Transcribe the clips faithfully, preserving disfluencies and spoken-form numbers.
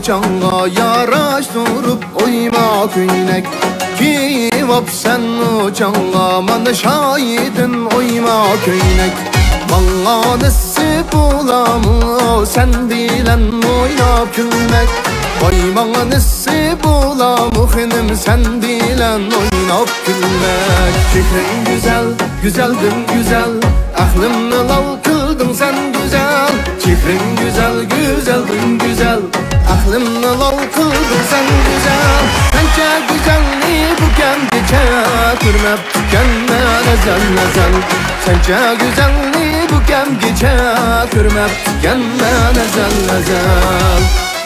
canğa yaraştırıp oyma köynek. Kivap sen o canğa mana şahidin oyma köynek. Bana nasip olamı sen bilen oynap gülmek. Vay bana nasip olamı hanım sen bilen oynap gülmek. Şehrin güzel, güzeldin güzel, aklımı lal kıldın sen güzel. Şehrin güzel, güzeldin güzel, aklımı lal kıldın sen güzel. Sence güzelliği bu kendice kırmap tükenmen ezel ezel. Sence güzelliği bu kendice kırmap tükenmen ezel ezel.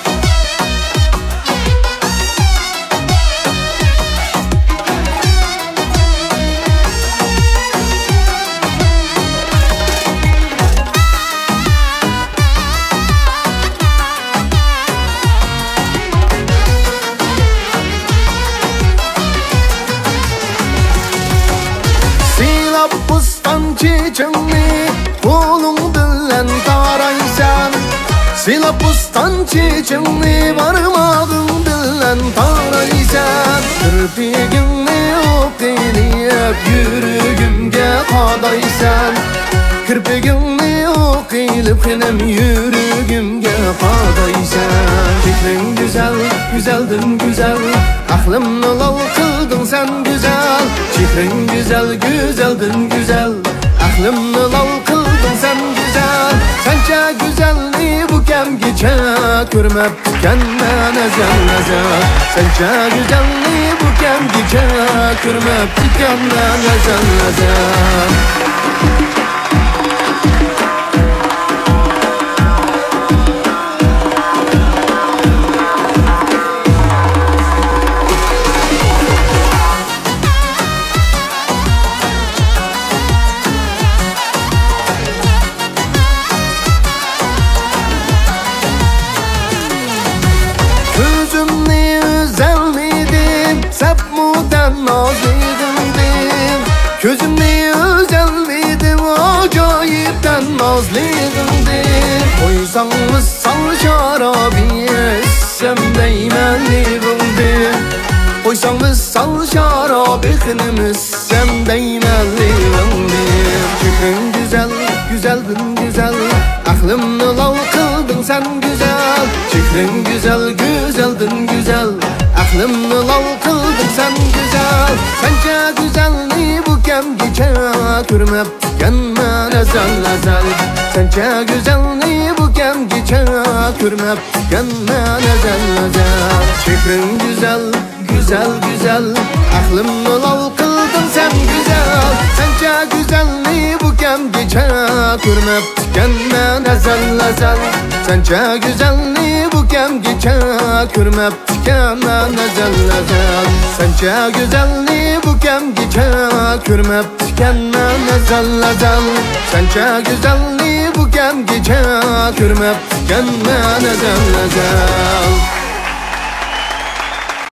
Bustan çiçeğini kolun bilen taraysan. Silap bustan çiçeğini varmadın bilen taraysan. Kirpigimni okuyup yürügümge kadaysan. Kirpigimni okuyup hem yürügümge kadaysan. Fikrin güzel, güzeldin güzel, aklımı lal kıldın sen güzel. Fikrin güzel, güzeldin güzel, aklımı lal kıldın sen güzel. Sence güzelliği bu kem geçe kürmep tükenmen ezel ezel. Sence güzelliği bu kem geçe kürmep tükenmen ezel ezel. Gözümde özel miydim, acayipten nazlıyımdır. Koysanız sal şarabiye, issem değmenliğimdir. Koysanız sal şarabi, kınım issem değmenliğimdir. Fikrin güzel, güzeldin güzel, aklımı lal kıldın sen güzel. Fikrin güzel, güzeldin güzel, aklımı lal kıldın sen güzel. Sence güzelliği bu kem geçe kürmep tükenmen ezel ezel. Sence güzelliği bu kem geçe kürmep tükenmen ezel ezel. Fikrin güzel, güzel güzel, aklımı lal kıldın sen güzel. Sence güzelliği bu kem geçe kürmep tükenmen ezel ezel. Sence güzelliği bu kem geçe kürmep tükenmen ezel ezel. Sence güzelliği bu kem geçe kürmep tükenmen ezel ezel. Sence güzelliği bu kem geçe kürmep tükenmen ezel ezel.